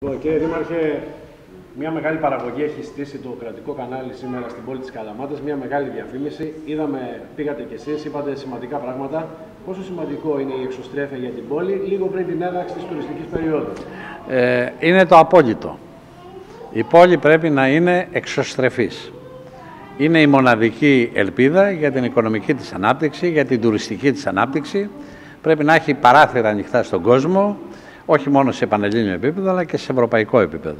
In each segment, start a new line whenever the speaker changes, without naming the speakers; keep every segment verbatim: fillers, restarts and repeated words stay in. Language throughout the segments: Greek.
Κύριε Δήμαρχε, μια μεγάλη παραγωγή έχει στήσει το κρατικό κανάλι σήμερα στην πόλη της Καλαμάτας, μια μεγάλη διαφήμιση. Είδαμε, πήγατε κι εσείς, είπατε σημαντικά πράγματα. Πόσο σημαντικό είναι η εξωστρέφεια για την πόλη λίγο πριν την έναρξη της τουριστικής περίοδου?
Ε, είναι το απόλυτο. Η πόλη πρέπει να είναι εξωστρεφής. Είναι η μοναδική ελπίδα για την οικονομική της ανάπτυξη, για την τουριστική της ανάπτυξη. Πρέπει να έχει παράθυρα ανοιχτά στον κόσμο, όχι μόνο σε πανελλήνιο επίπεδο, αλλά και σε ευρωπαϊκό επίπεδο.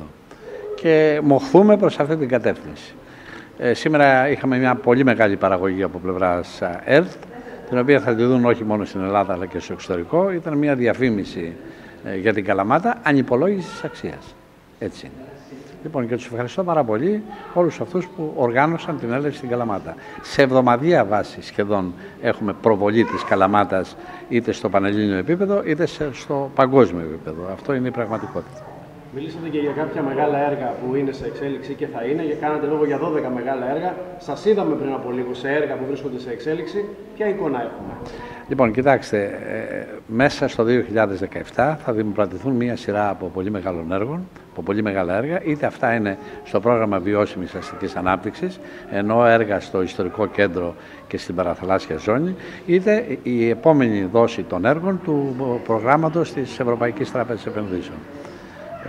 Και μοχθούμε προς αυτή την κατεύθυνση. Ε, σήμερα είχαμε μια πολύ μεγάλη παραγωγή από πλευράς ΕΡΤ, την οποία θα τη δουν όχι μόνο στην Ελλάδα, αλλά και στο εξωτερικό. Ήταν μια διαφήμιση ε, για την Καλαμάτα ανυπολόγιστης αξίας. Έτσι είναι. Λοιπόν, και τους ευχαριστώ πάρα πολύ όλους αυτούς που οργάνωσαν την έλευση στην Καλαμάτα. Σε εβδομαδιαία βάση σχεδόν έχουμε προβολή της Καλαμάτας είτε στο πανελλήνιο επίπεδο είτε στο παγκόσμιο επίπεδο. Αυτό είναι η πραγματικότητα.
Μιλήσατε και για κάποια μεγάλα έργα που είναι σε εξέλιξη και θα είναι, και κάνατε λόγο για δώδεκα μεγάλα έργα. Σας είδαμε πριν από λίγο σε έργα που βρίσκονται σε εξέλιξη. Ποια εικόνα έχουμε?
Λοιπόν, κοιτάξτε, ε, μέσα στο δύο χιλιάδες δεκαεπτά θα δημοπρατηθούν μία σειρά από πολύ μεγάλων έργων, από πολύ μεγάλα έργα, είτε αυτά είναι στο πρόγραμμα βιώσιμης αστικής ανάπτυξης, ενώ έργα στο ιστορικό κέντρο και στην παραθαλάσσια ζώνη, είτε η επόμενη δόση των έργων του προγράμματος της Ευρωπαϊκής Τράπεζας Επενδύσεων. Ε,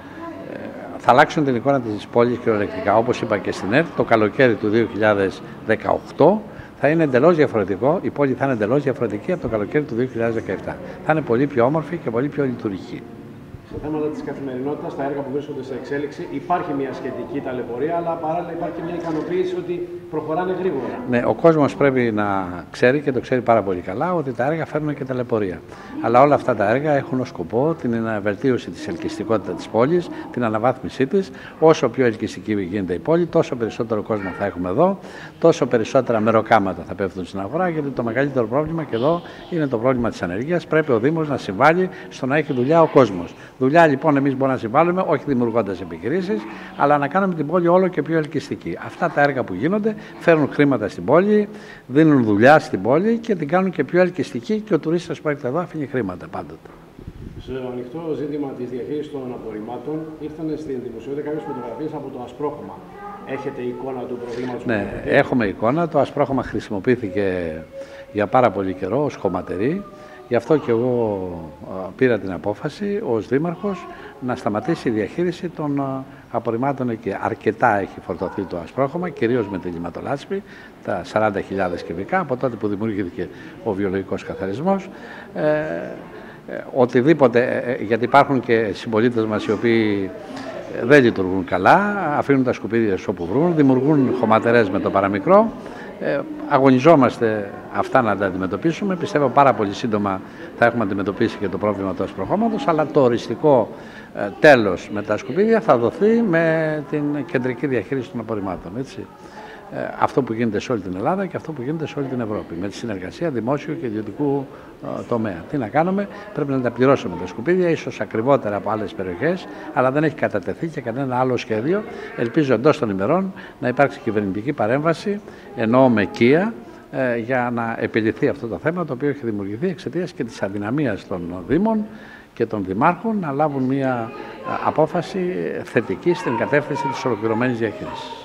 ε, θα αλλάξουν την εικόνα της πόλης κυριολεκτικά. Όπως είπα και στην ΕΡΤ, το καλοκαίρι του δύο χιλιάδες δεκαοκτώ θα είναι εντελώς διαφορετικό, η πόλη θα είναι εντελώς διαφορετική από το καλοκαίρι του δύο χιλιάδες δεκαεπτά. Θα είναι πολύ πιο όμορφη και πολύ πιο λειτουργική.
Σε θέματα της καθημερινότητας, τα έργα που βρίσκονται σε εξέλιξη, υπάρχει μια σχετική ταλαιπωρία, αλλά παράλληλα υπάρχει μια ικανοποίηση ότι προχωράνε γρήγορα.
Ναι, ο κόσμος πρέπει να ξέρει, και το ξέρει πάρα πολύ καλά, ότι τα έργα φέρνουν και ταλαιπωρία. Αλλά όλα αυτά τα έργα έχουν ως σκοπό την βελτίωση της ελκυστικότητας της πόλης, την αναβάθμισή της. Όσο πιο ελκυστική γίνεται η πόλη, τόσο περισσότερο κόσμο θα έχουμε εδώ, τόσο περισσότερα μεροκάματα θα πέφτουν στην αγορά, γιατί το μεγαλύτερο πρόβλημα και εδώ είναι το πρόβλημα της ανεργίας. Πρέπει ο Δήμος να συμβάλλει στο να έχει δουλειά ο κόσμος. Δουλειά λοιπόν εμείς μπορούμε να συμβάλλουμε, όχι δημιουργώντας επιχειρήσεις, αλλά να κάνουμε την πόλη όλο και πιο ελκυστική. Αυτά τα έργα που γίνονται φέρνουν χρήματα στην πόλη, δίνουν δουλειά στην πόλη και την κάνουν και πιο ελκυστική, και ο τουρίστας που έρχεται εδώ αφήνει χρήματα πάντοτε.
Στο ανοιχτό ζήτημα της διαχείρισης των απορριμμάτων ήρθαν στην δημοσιότητα κάποιες φωτογραφίες από το ασπρόχωμα. Έχετε εικόνα του προβλήματος?
Ναι, έχουμε εικόνα. Το ασπρόχωμα χρησιμοποιήθηκε για πάρα πολύ καιρό ως χωματερή. Γι' αυτό και εγώ πήρα την απόφαση ως Δήμαρχος να σταματήσει η διαχείριση των απορριμμάτων εκεί. Αρκετά έχει φορτωθεί το ασπρόχωμα, κυρίως με τη λιματολάσπη, τα σαράντα χιλιάδες κυβικά, από τότε που δημιουργήθηκε ο βιολογικός καθαρισμός. Ε, ε, οτιδήποτε, ε, γιατί υπάρχουν και συμπολίτες μας οι οποίοι δεν λειτουργούν καλά, αφήνουν τα σκουπίδια όπου βρουν, δημιουργούν χωματερές με το παραμικρό. Ε, αγωνιζόμαστε αυτά να τα αντιμετωπίσουμε. Πιστεύω πάρα πολύ σύντομα θα έχουμε αντιμετωπίσει και το πρόβλημα του ασπροχώματος, αλλά το οριστικό ε, τέλος με τα σκουπίδια θα δοθεί με την κεντρική διαχείριση των απορριμμάτων. Έτσι. Ε, αυτό που γίνεται σε όλη την Ελλάδα και αυτό που γίνεται σε όλη την Ευρώπη, με τη συνεργασία δημόσιου και ιδιωτικού ε, τομέα. Τι να κάνουμε, πρέπει να τα πληρώσουμε τα σκουπίδια, ίσως ακριβότερα από άλλες περιοχές, αλλά δεν έχει κατατεθεί και κανένα άλλο σχέδιο. Ελπίζω εντός των ημερών να υπάρξει κυβερνητική παρέμβαση, ενώ με οικία, ε, για να επιληθεί αυτό το θέμα, το οποίο έχει δημιουργηθεί εξαιτίας και της αδυναμίας των Δήμων και των Δημάρχων να λάβουν μια απόφαση θετική στην κατεύθυνση της ολοκληρωμένης διαχείρισης.